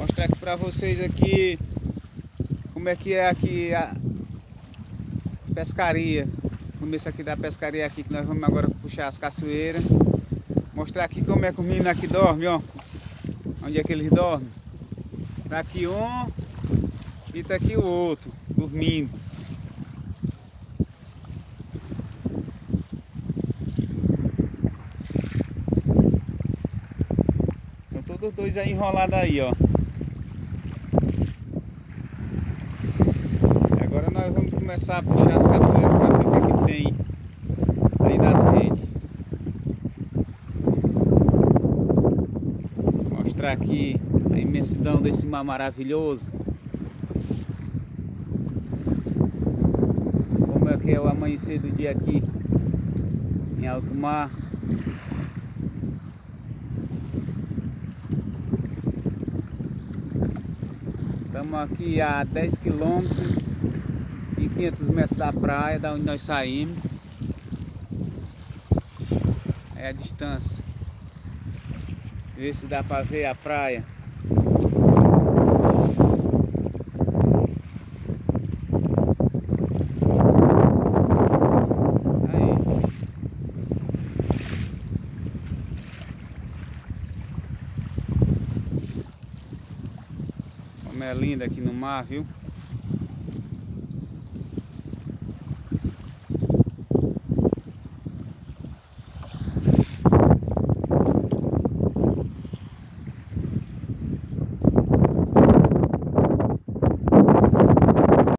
Mostrar aqui pra vocês aqui como é que é aqui a pescaria. O começo aqui da pescaria aqui, que nós vamos agora puxar as caçoeiras. Mostrar aqui como é que os meninos aqui dormem, ó. Onde é que eles dormem. Tá aqui um e tá aqui o outro, dormindo. Estão todos dois aí enrolados aí, ó. E agora nós vamos começar a puxar as caçoeiras para ver o que é que tem aí das redes. Mostrar aqui a imensidão desse mar maravilhoso. Como é que é o amanhecer do dia aqui em alto mar. Estamos aqui a 10 km e 500 metros da praia, da onde nós saímos. É a distância. Ver se dá para ver a praia. Aí. Como é linda aqui no mar, viu?